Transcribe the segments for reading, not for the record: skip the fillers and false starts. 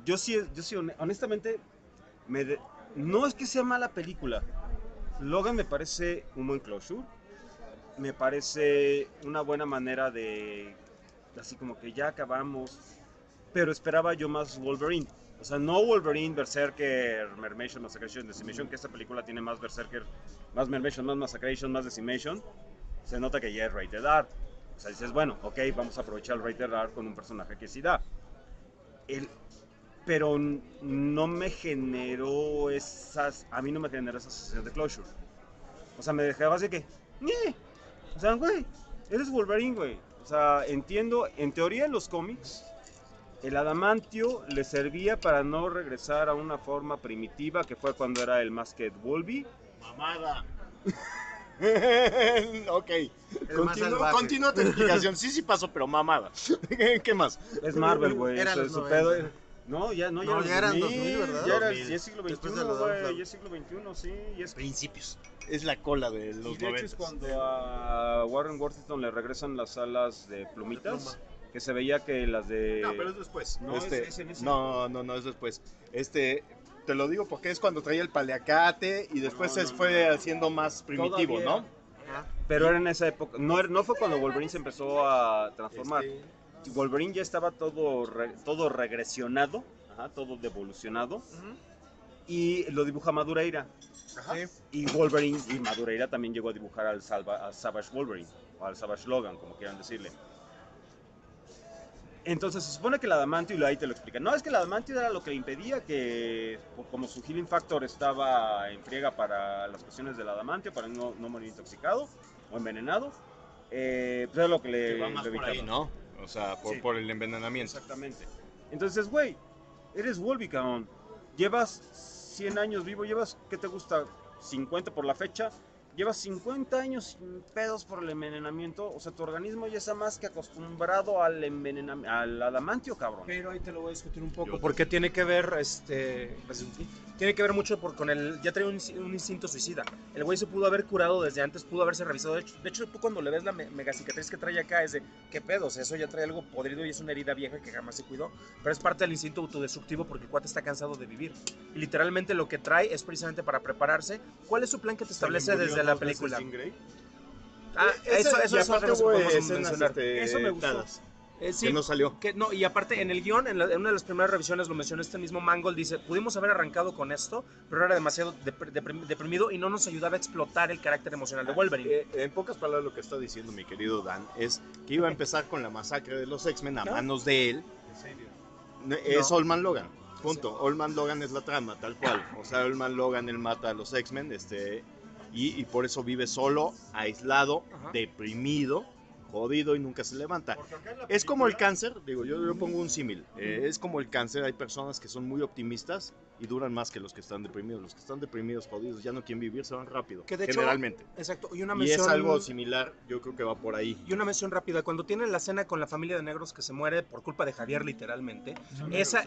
honestamente, no es que sea mala película. Logan me parece un buen closure. Me parece una buena manera de, así como que ya acabamos. Pero esperaba yo más Wolverine. O sea, no Wolverine, Berserker, Mermation, Massacration, Decimation, que esta película tiene más Berserker, más Mermation, más Massacration, más Decimation. Se nota que ya es rated R. O sea, dices, bueno, ok, vamos a aprovechar el rated R con un personaje que sí da. El, pero no me generó a mí no me generó esa sensación de closure. O sea, me dejaba así que, ¡nie! O sea, güey, eres Wolverine, güey. O sea, entiendo, en teoría en los cómics, el adamantio le servía para no regresar a una forma primitiva que fue cuando era el Masked Wolverine. Mamada. Ok. Continúa tu explicación. Sí pasó, pero mamada. ¿Qué más? Es Marvel, güey. Era Eso, los su 90. pedo. No, ya eran 2000, ¿verdad? Ya, 2000. ya es siglo Después XXI, de la güey. Down Ya es siglo XXI, sí. Y es, Principios. Es la cola de los y de hecho 90. es cuando a Warren Worthington le regresan las alas de plumitas. De pluma. Que se veía que las de... No, pero es después. No, es en ese. No, es después. Te lo digo porque es cuando traía el paliacate y después No, se fue haciendo más primitivo, Todavía. ¿no? Ajá. Pero era en esa época. No fue cuando Wolverine se empezó a transformar. Wolverine ya estaba todo regresionado, todo devolucionado. Ujú. Y lo dibuja Madureira. Ajá. Y Wolverine y Madureira también llegó a dibujar al Savage Wolverine. O al Savage Logan, como quieran decirle. Entonces se supone que el adamantio, y ahí te lo explica. No, es que el adamantio era lo que le impedía que, como su healing factor estaba en friega para las cuestiones del adamantio, para no morir intoxicado o envenenado, pues era lo que le Que va más por evitaba. ahí, ¿no? O sea, Sí. por el envenenamiento. Exactamente. Entonces, güey, eres Wolverine, cabrón. Llevas 100 años vivo, ¿qué te gusta? 50 por la fecha. Llevas 50 años sin pedos por el envenenamiento. O sea, tu organismo ya está más que acostumbrado al al adamantio, cabrón. Pero ahí te lo voy a discutir un poco, Yo porque tiene que ver, tiene que ver mucho con ya trae un instinto suicida. El güey se pudo haber curado desde antes, pudo haberse revisado. De hecho tú cuando le ves la mega cicatriz que trae acá es de, ¿qué pedos? Eso ya trae algo podrido y es una herida vieja que jamás se cuidó. Pero es parte del instinto autodestructivo porque el cuate está cansado de vivir. Y literalmente lo que trae es precisamente para prepararse. ¿Cuál es su plan que te establece desde la película? Eso y es otra aparte cosa que hubo podemos escenas, mencionar. Eso me gustó. editadas, Sí, que no salió. no, y aparte en el guión, en una de las primeras revisiones lo mencionó este mismo Mangold, dice, pudimos haber arrancado con esto, pero era demasiado deprimido y no nos ayudaba a explotar el carácter emocional de Wolverine. En pocas palabras lo que está diciendo mi querido Dan es que iba a empezar con la masacre de los X-Men a ¿No? manos de él. Es Old Man Logan. Punto. Old Man Logan es la trama, tal cual. O sea, Old Man Logan, él mata a los X-Men, y por eso vive solo, aislado, Ajá. deprimido, jodido y nunca se levanta. Es como el cáncer, digo, yo pongo un símil. Es como el cáncer, hay personas que son muy optimistas y duran más que los que están deprimidos. Los que están deprimidos, jodidos, ya no quieren vivir, se van rápido. Que de hecho, generalmente. Exacto, y una Y mención, es algo similar, yo creo que va por ahí. y una mención rápida, cuando tienen la cena con la familia de negros que se muere por culpa de Javier literalmente, en esa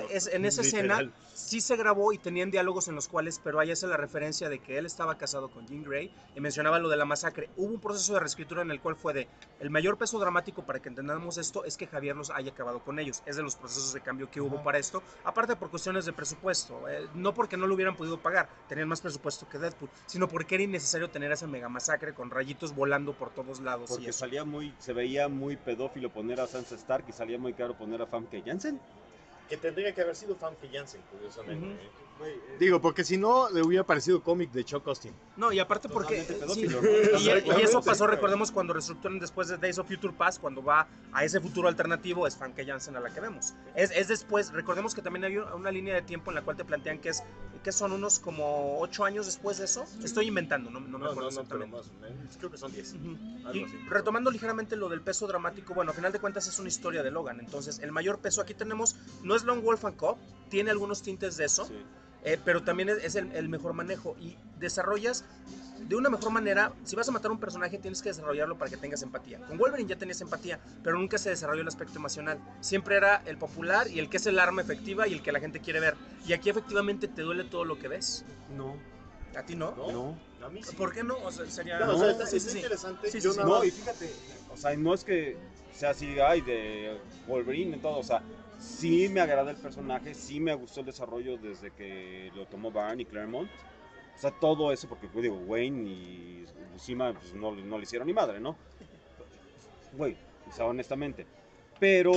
escena literal. sí se grabó y tenían diálogos en los cuales, pero ahí hace la referencia de que él estaba casado con Jean Grey y mencionaba lo de la masacre. Hubo un proceso de reescritura en el cual fue de, el mayor peso dramático para que entendamos esto es que Javier los haya acabado con ellos, es de los procesos de cambio que hubo para esto, aparte por cuestiones de presupuesto, no porque no lo hubieran podido pagar, tenían más presupuesto que Deadpool, sino porque era innecesario tener esa mega masacre con rayitos volando por todos lados. Porque Y eso. se veía muy pedófilo poner a Sansa Stark y salía muy caro poner a Famke Janssen. Que tendría que haber sido Famke Janssen, curiosamente. Ujú. Digo, porque si no, le hubiera parecido cómic de Chuck Austin. No, y aparte porque... Totalmente sí, pedófilo, ¿no? y eso pasó, recordemos, cuando reestructuran después de Days of Future Past, cuando va a ese futuro alternativo, es Famke Janssen a la que vemos. Es después, recordemos que también hay una línea de tiempo en la cual te plantean que son unos como 8 años después de eso. Estoy inventando, no me acuerdo pero exactamente. más o menos. Creo que son 10. Ujú. Algo Y así. retomando ligeramente lo del peso dramático, bueno, a final de cuentas es una historia de Logan, entonces el mayor peso aquí tenemos, no es Lone Wolf and Cub, tiene algunos tintes de eso, Sí. pero también es el mejor manejo y desarrollas de una mejor manera. Si vas a matar a un personaje tienes que desarrollarlo para que tengas empatía. Con Wolverine ya tenías empatía, pero nunca se desarrolló el aspecto emocional. Siempre era el popular y el que es el arma efectiva y el que la gente quiere ver. Y aquí efectivamente te duele todo lo que ves. No, ¿A ti no? no. A mí sí. ¿Por qué no? O sea, sería... No, o sea, Sí, está sí, sí. interesante. Sí, sí, Yo sí. nada No, más- y fíjate, o sea, no es que sea así, ay, de Wolverine y todo, o sea, Sí me agrada el personaje, sí me gustó el desarrollo desde que lo tomó Byrne y Claremont. O sea, todo eso, porque digo, Wayne y Buscema pues, no le hicieron ni madre, ¿no? Güey, o sea, honestamente. Pero,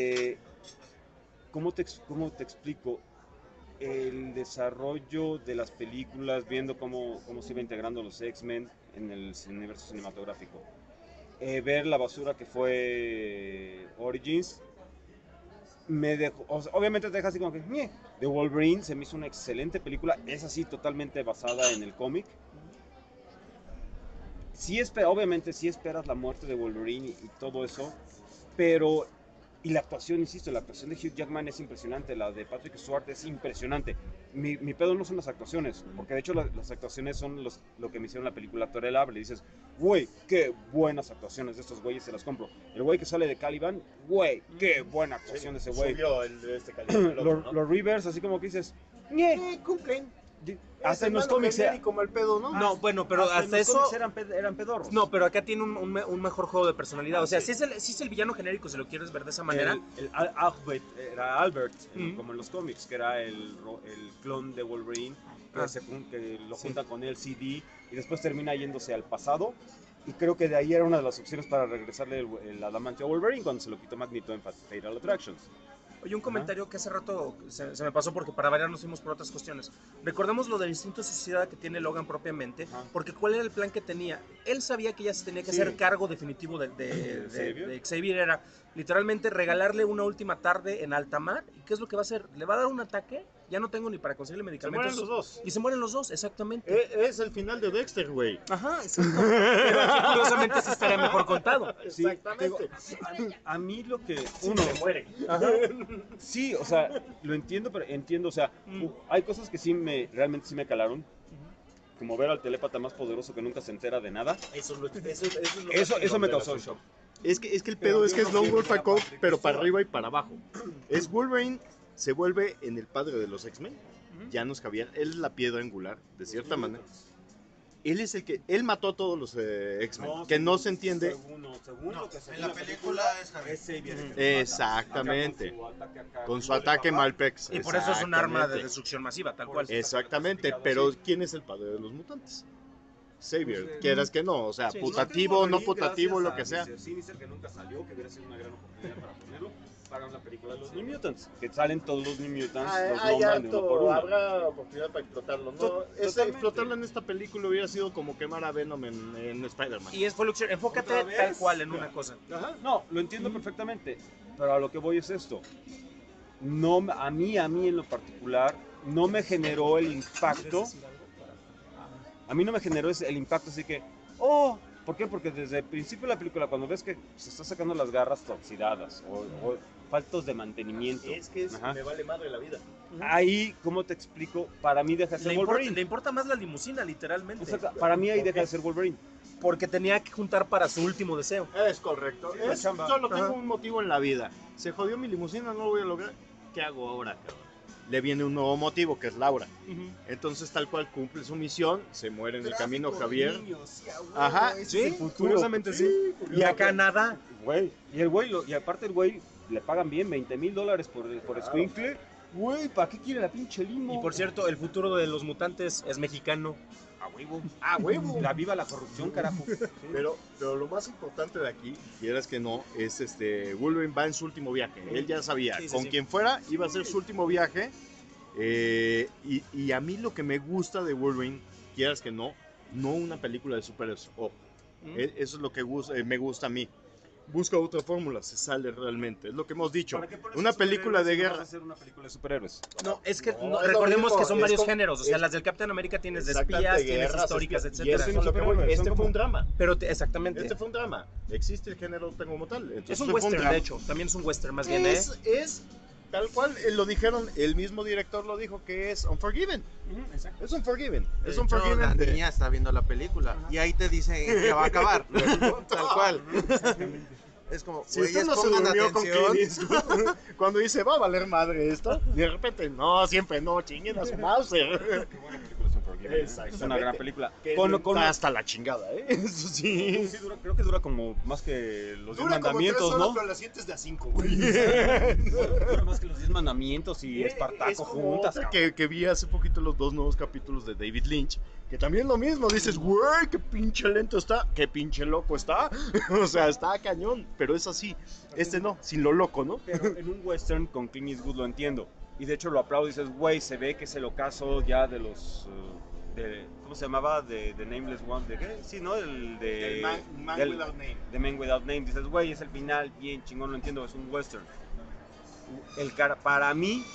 cómo te explico? El desarrollo de las películas, viendo cómo se iba integrando los X-Men en el universo cinematográfico. Ver la basura que fue Origins, me dejó, o sea, obviamente te deja así como que, "Ñe". The Wolverine se me hizo una excelente película, es así totalmente basada en el cómic. Sí, obviamente sí esperas la muerte de Wolverine y todo eso, pero y la actuación, insisto, la actuación de Hugh Jackman es impresionante, la de Patrick Stewart es impresionante. Mi pedo no son las actuaciones, porque de hecho las actuaciones son lo que me hicieron la película Actor el Hable. Dices, güey, qué buenas actuaciones de estos güeyes, se las compro. El güey que sale de Caliban, güey, qué buena actuación de ese güey. Subió este Caliban, ¿no? Los Rivers, así como que dices, ñe. Cumplen. Hasta en los cómics como el pedo, ¿no? No, bueno, pero hasta en los eso... cómics eran pedorros. No, pero acá tiene un mejor juego de personalidad. O sea, sí es el villano genérico, si lo quieres ver de esa manera. Albert era Albert, Ujú. como en los cómics, que era el clon de Wolverine, que lo junta con el CD y después termina yéndose al pasado. Y creo que de ahí era una de las opciones para regresarle el adamantio a Wolverine cuando se lo quitó Magneto en Fatal Attractions. Oye, un comentario que hace rato se me pasó porque para variar nos fuimos por otras cuestiones. Recordemos lo del instinto suicida que tiene Logan propiamente, Ajá. porque ¿cuál era el plan que tenía? Él sabía que ya se tenía que Sí. hacer cargo definitivo de Xavier. Era literalmente regalarle una última tarde en alta mar. ¿Y qué es lo que va a hacer? ¿Le va a dar un ataque? Ya no tengo ni para conseguirle Se medicamentos. mueren los dos. Y se mueren los dos, exactamente. Es el final de Dexter, güey. Ajá, exacto. Pero aquí curiosamente sí estaría mejor contado. Sí, Exactamente. a mí lo que Se muere. sí, o sea, lo entiendo, pero entiendo, o sea, hay cosas que realmente sí me calaron, como ver al telépata más poderoso que nunca se entera de nada. Eso es lo Eso me causó shock. Es que el pedo es que es Lone Wolf Code, pero para arriba y para abajo. Es Wolverine, se vuelve en el padre de los X-Men. Ya no es Javier, él es la piedra angular, de cierta manera. Él es el que, él mató a todos los X-Men, que no se entiende. Según lo que se ve En la película es Javier. Xavier. Exactamente. Con su ataque Malpex. Y por eso es un arma de Exactamente. destrucción masiva, tal cual. Exactamente, pero ¿quién es el padre de los mutantes? Xavier, quieras que no, o sea, Sí. putativo, no putativo, lo que sea. Sinister, que nunca salió, que hubiera sido una gran oportunidad para ponerlo, para la película de los New Mutants, que salen todos los New Mutants, los nombran de uno por uno. habrá oportunidad para explotarlo, ¿no? Totalmente. Explotarlo en esta película hubiera sido como quemar a Venom en Spider-Man. Y es Fluxer, enfócate ¿Otra vez? tal cual en una cosa. Ajá, no, lo entiendo perfectamente, pero a lo que voy es esto. No, a mí en lo particular, no me generó el impacto. A mí no me generó el impacto así que, oh, ¿por qué? Porque desde el principio de la película, cuando ves que se está sacando las garras oxidadas o faltos de mantenimiento, ajá, me vale madre la vida. ahí, ¿cómo te explico? Para mí deja de ser Wolverine. Le importa más la limusina, literalmente. Exacto, para mí ahí deja de ser Wolverine. Porque tenía que juntar para su último deseo. Es correcto. la chamba. Solo tengo Ajá. un motivo en la vida. Se jodió mi limusina, no lo voy a lograr. ¿Qué hago ahora? Le viene un nuevo motivo, que es Laura. Entonces, tal cual cumple su misión, se muere en el camino Javier. Ajá, Sí, futuro. curiosamente sí. Y acá nada. Güey, y el güey, y aparte el güey, le pagan bien, $20,000 por Squinkle. Güey, ¿para qué quiere la pinche limo? Y por cierto, el futuro de los mutantes es mexicano. A huevo. ¡Ah, huevo! La viva la corrupción, carajo. Pero lo más importante de aquí, quieras que no, es Wolverine va en su último viaje. Él ya sabía, Sí, sí, con sí. quien fuera, iba a ser su último viaje. Y a mí lo que me gusta de Wolverine, quieras que no una película de superhéroes. Ojo, eso es lo que me gusta a mí. Busca otra fórmula, se sale realmente. Es lo que hemos dicho. ¿Para qué pones Una película de superhéroes si no guerra. vas a hacer una película de superhéroes? No, es que No, no, es lo recordemos mismo, que son es varios como- géneros. O sea, es- las del Capitán América tienes de Exactamente, espías, tienes guerras, históricas, espías, etcétera. y eso es lo que voy. superhéroes, son Fue como- un drama. Pero exactamente. Este fue un drama. Existe el género como tal. Entonces Es un fue western, drama. de hecho. También es un western, más bien, ¿eh? Es tal cual, lo dijeron, el mismo director lo dijo que es Unforgiven. Exacto. Es Unforgiven. De Es hecho, Unforgiven. la de- niña está viendo la película y ahí te dice en qué va a acabar. Tal cual. Es como, Si güeyes, usted no se pongan durmió con atención. Clint Eastwood, cuando dice va a valer madre esto, de repente, no, siempre no, chinguen a su Mauser. Qué buena película es Unforgiven. Es una gran película. Que Con- está hasta la chingada, ¿eh? Eso sí. Sí, creo que dura como más que los 10 Dura como 3 mandamientos, horas, ¿no? pero la sientes de a 5, güey. Dura más que los 10 mandamientos y Es Espartaco como juntas, otra cabrón. que vi hace poquito los 2 nuevos capítulos de David Lynch, que también lo mismo, dices, güey, qué pinche lento está, qué pinche loco está, o sea, está cañón, pero es así, este no, sin lo loco, ¿no? Pero en un western con Clint Eastwood lo entiendo. Y de hecho lo aplaudo y dices, güey, se ve que es el ocaso ya de los... ¿cómo se llamaba? De Nameless One. ¿De qué? Sí, ¿no? El de... Man del- Without Name. The Man Without Name. Dices, güey, es el final, bien chingón, lo entiendo, es un western. Para mí,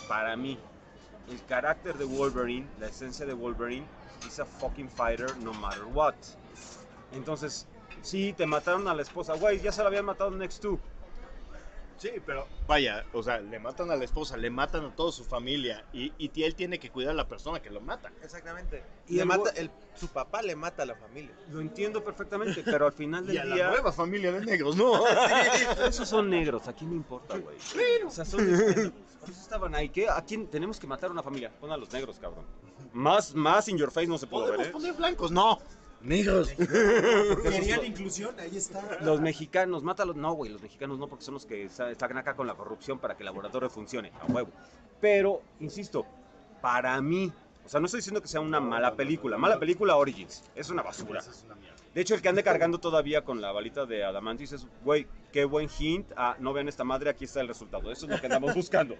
el carácter de Wolverine, la esencia de Wolverine, is a fucking fighter no matter what. Entonces, sí, te mataron a la esposa, güey, ya se la habían matado en Next 2. Sí, pero vaya, o sea, le matan a la esposa, le matan a toda su familia y él tiene que cuidar a la persona que lo mata. Exactamente. Y Y el su papá le mata a la familia. Lo entiendo perfectamente, pero al final Y del a día... la nueva familia de negros, ¿no? Esos son negros, ¿a quién le importa, güey? O sea, son... Por eso estaban ahí, ¿qué? ¿A quién tenemos que matar a una familia? Pon a los negros, cabrón. Más in your face no se puede ver, ¿Podemos ¿eh? poner blancos? No, negros. Querían inclusión, ahí está. Los mexicanos, mátalos. No, güey, los mexicanos no, porque son los que están acá con la corrupción para que el laboratorio funcione, a huevo. Pero, insisto, para mí, o sea, no estoy diciendo que sea una mala película Origins, es una basura. Esa es una mierda. De hecho, el que ande cargando todavía con la balita de Adamantium es, güey, qué buen hint, no vean esta madre, aquí está el resultado, eso es lo que andamos buscando.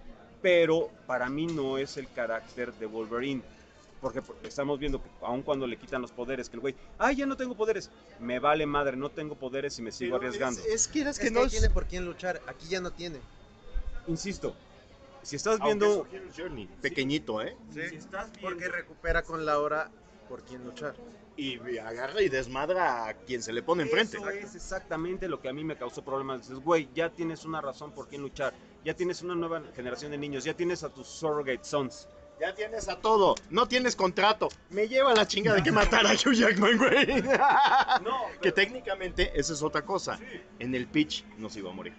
Pero para mí no es el carácter de Wolverine. Porque estamos viendo que aun cuando le quitan los poderes, que el güey, ay, ya no tengo poderes, me vale madre, no tengo poderes y me sigo arriesgando. Es Es que no ahí tiene por quién luchar, aquí ya no tiene. Insisto, si estás Aunque viendo... es un Hero's Journey, pequeñito, ¿eh? Sí. Si estás viendo... Porque recupera con Laura por quién luchar. Y agarra y desmadra a quien se le pone enfrente. Eso es exactamente lo que a mí me causó problemas. Dices, güey, ya tienes una razón por quién luchar, ya tienes una nueva generación de niños, ya tienes a tus surrogate sons. Ya tienes a todo, no tienes contrato. Me lleva la chinga de que matar a Hugh Jackman, güey. No, Que técnicamente esa es otra cosa. En el pitch no se iba a morir.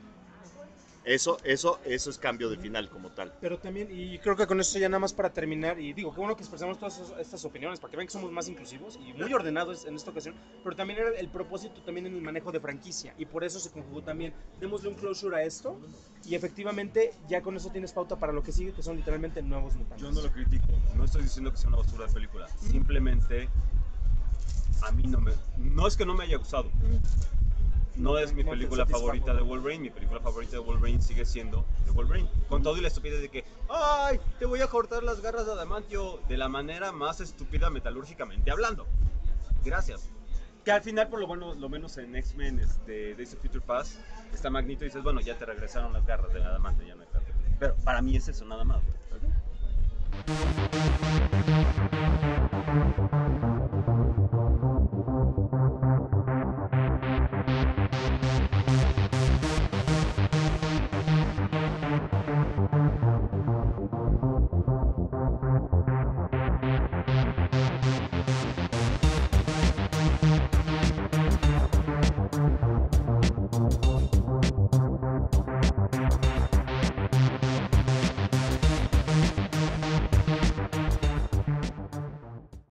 Eso es cambio de final como tal. Pero también, y creo que con esto ya nada más para terminar, y digo, qué bueno que expresamos todas estas opiniones para que vean que somos más inclusivos y muy ordenados en esta ocasión, pero también era el propósito también en el manejo de franquicia, y por eso se conjugó también, démosle un closure a esto, y efectivamente ya con eso tienes pauta para lo que sigue, que son literalmente nuevos mutantes. yo no lo critico, no estoy diciendo que sea una basura de película, simplemente a mí no es que no me haya gustado. No es mi No te película satisfajo. favorita de Wolverine, mi película favorita de Wolverine sigue siendo de Wolverine. Con todo y la estupidez de que, ay, te voy a cortar las garras de adamantio de la manera más estúpida metalúrgicamente hablando. Gracias. Que al final, por lo menos en X-Men Days of Future Past, está Magneto y dices, bueno, ya te regresaron las garras de adamantio, ya no hay tanto. Pero para mí es eso nada más, güey.